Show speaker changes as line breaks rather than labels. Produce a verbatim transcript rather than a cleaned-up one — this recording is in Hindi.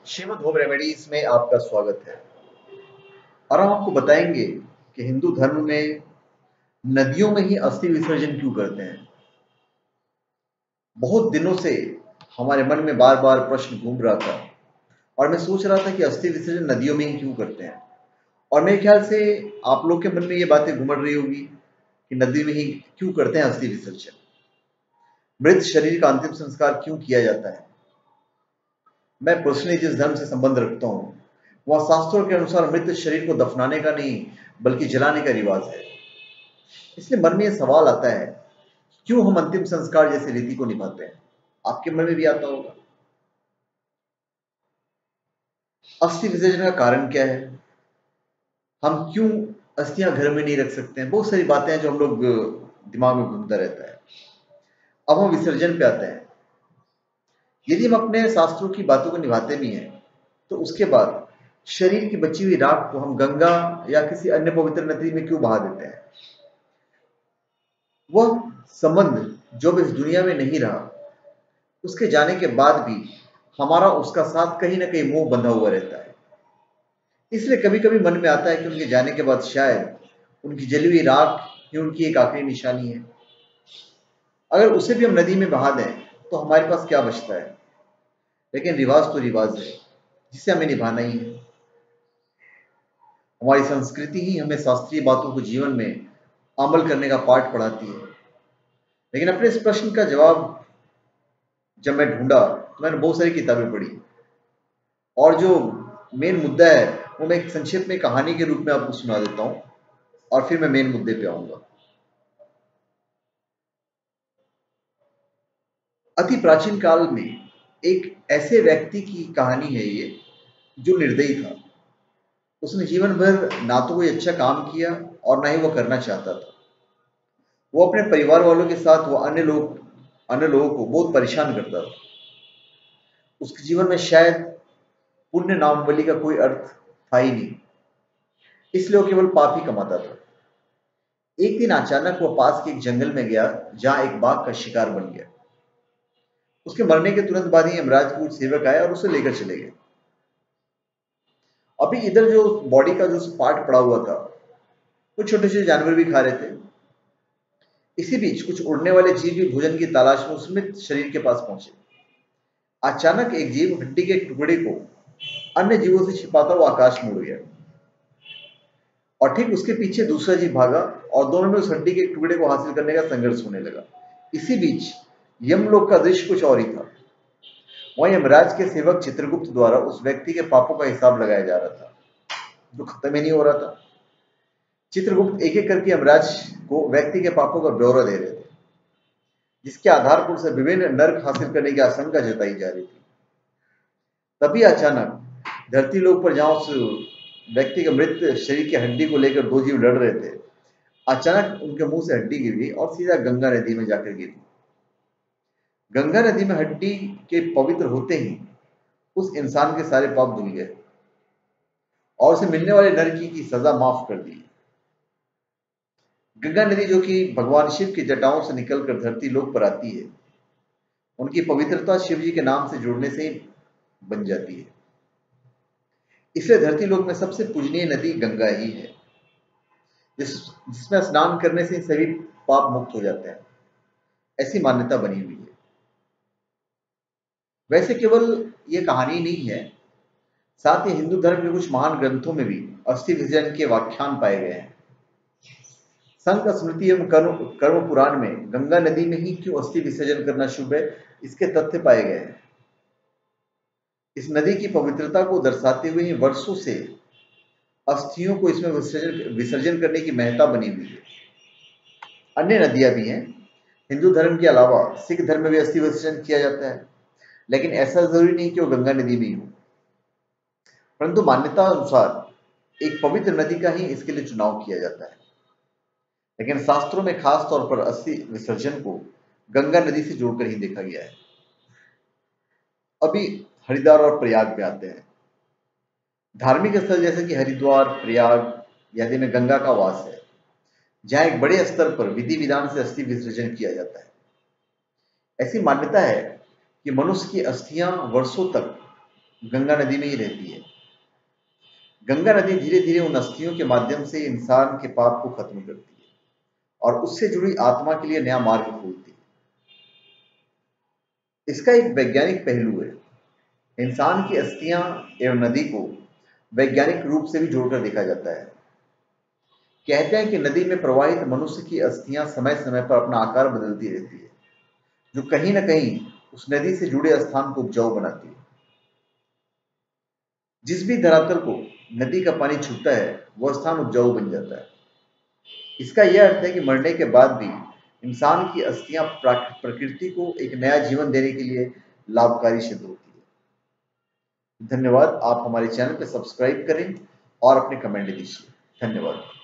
श्रीमद् होम रेमेडीज में आपका स्वागत है। और हम आपको बताएंगे कि हिंदू धर्म में नदियों में ही अस्थि विसर्जन क्यों करते हैं। बहुत दिनों से हमारे मन में बार बार प्रश्न घूम रहा था और मैं सोच रहा था कि अस्थि विसर्जन नदियों में ही क्यों करते हैं। और मेरे ख्याल से आप लोग के मन में ये बातें घूम रही होगी कि नदी में ही क्यों करते हैं अस्थि विसर्जन, मृत शरीर का अंतिम संस्कार क्यों किया जाता है। मैं पर्सनली जिस धर्म से संबंध रखता हूँ वह शास्त्रों के अनुसार मृत शरीर को दफनाने का नहीं बल्कि जलाने का रिवाज है। इसलिए मन में यह सवाल आता है, क्यों हम अंतिम संस्कार जैसे रीति को निभाते हैं। आपके मन में भी आता होगा। अस्थि विसर्जन का कारण क्या है, हम क्यों अस्थियां घर में नहीं रख सकते हैं। बहुत सारी बातें हैं जो हम लोग दिमाग में घूमता रहता है। अब हम विसर्जन पे आते हैं। यदि हम अपने शास्त्रों की बातों को निभाते भी हैं तो उसके बाद शरीर की बची हुई राख को हम गंगा या किसी अन्य पवित्र नदी में क्यों बहा देते हैं। वह संबंध जो भी इस दुनिया में नहीं रहा, उसके जाने के बाद भी हमारा उसका साथ कहीं ना कहीं मोह बंधा हुआ रहता है। इसलिए कभी कभी मन में आता है कि उनके जाने के बाद शायद उनकी जली हुई राख ही उनकी एक आखिरी निशानी है। अगर उसे भी हम नदी में बहा दें तो हमारे पास क्या बचता है। लेकिन रिवाज तो रिवाज है जिसे हमें निभाना ही है। हमारी संस्कृति ही हमें शास्त्रीय बातों को जीवन में अमल करने का पाठ पढ़ाती है। लेकिन अपने इस प्रश्न का जवाब जब मैं ढूंढा तो मैंने बहुत सारी किताबें पढ़ी और जो मेन मुद्दा है वो मैं एक संक्षिप्त में कहानी के रूप में आपको सुना देता हूं और फिर मैं मेन मुद्दे पे आऊंगा। अति प्राचीन काल में एक ऐसे व्यक्ति की कहानी है ये जो निर्दयी था। उसने जीवन भर ना तो कोई अच्छा काम किया और ना ही वो करना चाहता था। वो अपने परिवार वालों के साथ वो अन्य लोग अन्य लोगों को बहुत परेशान करता था। उसके जीवन में शायद पुण्य नामावली का कोई अर्थ था ही नहीं, इसलिए वो केवल पाप ही कमाता था। एक दिन अचानक वो पास के एक जंगल में गया जहां एक बाघ का शिकार बन गया। उसके मरने के तुरंत बाद ही यमराज के कुछ सेवक आए और उसे लेकर चले गए। अभी इधर जो बॉडी का जो पार्ट पड़ा हुआ था वो छोटे छोटे जानवर भी खा रहे थे। इसी बीच कुछ उड़ने वाले जीव भी भोजन की तलाश में उसमें शरीर के पास पहुंचे। अचानक एक जीव हड्डी के एक टुकड़े को अन्य जीवों से छिपाता हुआ आकाश में उड़ गया और ठीक उसके पीछे दूसरा जीव भागा और दोनों में उस हड्डी के एक टुकड़े को हासिल करने का संघर्ष होने लगा। इसी बीच यमलोक का दृश्य कुछ और ही था। वहीं यमराज के सेवक चित्रगुप्त द्वारा उस व्यक्ति के पापों का हिसाब लगाया जा रहा था जो खत्म ही नहीं हो रहा था। चित्रगुप्त एक एक करके यमराज को व्यक्ति के पापों का ब्यौरा दे रहे थे, जिसके आधार पर उसे विभिन्न नर्क हासिल करने की आशंका जताई जा रही थी। तभी अचानक धरती लोक पर जहां उस व्यक्ति के मृत शरीर की हड्डी को लेकर दो जीव लड़ रहे थे, अचानक उनके मुंह से हड्डी गिर गई और सीधा गंगा नदी में जाकर गिरी। गंगा नदी में हड्डी के पवित्र होते ही उस इंसान के सारे पाप धुल गए और उसे मिलने वाले नरकी की सजा माफ कर दी। गंगा नदी जो कि भगवान शिव की जटाओं से निकलकर धरती लोक पर आती है, उनकी पवित्रता शिव जी के नाम से जुड़ने से ही बन जाती है। इसलिए धरती लोक में सबसे पूजनीय नदी गंगा ही है, जिस जिसमें स्नान करने से सभी पाप मुक्त हो जाते हैं। ऐसी मान्यता बनी हुई है। वैसे केवल ये कहानी नहीं है, साथ ही हिंदू धर्म के कुछ महान ग्रंथों में भी अस्थि विसर्जन के व्याख्यान पाए गए हैं। संत स्मृति एवं कर्म कर्म पुराण में गंगा नदी में ही क्यों अस्थि विसर्जन करना शुभ है, इसके तथ्य पाए गए हैं। इस नदी की पवित्रता को दर्शाते हुए ही वर्षों से अस्थियों को इसमें विसर्जन विसर्जन करने की महत्ता बनी हुई है। अन्य नदियां भी हैं। हिंदू धर्म के अलावा सिख धर्म में भी अस्थि विसर्जन किया जाता है, लेकिन ऐसा जरूरी नहीं कि वो गंगा नदी में ही हो। परंतु मान्यता अनुसार एक पवित्र नदी का ही इसके लिए चुनाव किया जाता है। लेकिन शास्त्रों में खास तौर पर अस्थि विसर्जन को गंगा नदी से जोड़कर ही देखा गया है। अभी हरिद्वार और प्रयाग में आते हैं। धार्मिक स्थल जैसे कि हरिद्वार, प्रयाग आदि में गंगा का वास है, जहां एक बड़े स्तर पर विधि विधान से अस्थि विसर्जन किया जाता है। ऐसी मान्यता है कि मनुष्य की अस्थियां वर्षों तक गंगा नदी में ही रहती है। गंगा नदी धीरे धीरे उन अस्थियों के माध्यम से इंसान के पाप को खत्म करती है और उससे जुड़ी आत्मा के लिए नया मार्ग खोलती है। इसका एक वैज्ञानिक पहलू है। इंसान की अस्थियां एवं नदी को वैज्ञानिक रूप से भी जोड़कर देखा जाता है। कहते हैं कि नदी में प्रवाहित मनुष्य की अस्थियां समय समय पर अपना आकार बदलती रहती है, जो कहीं ना कहीं उस नदी से जुड़े स्थान को उपजाऊ बनाती है। जिस भी धरातल को नदी का पानी छूता है वह स्थान उपजाऊ बन जाता है। इसका यह अर्थ है कि मरने के बाद भी इंसान की अस्थियां प्रकृति को एक नया जीवन देने के लिए लाभकारी सिद्ध होती है। धन्यवाद। आप हमारे चैनल पर सब्सक्राइब करें और अपने कमेंट दीजिए। धन्यवाद।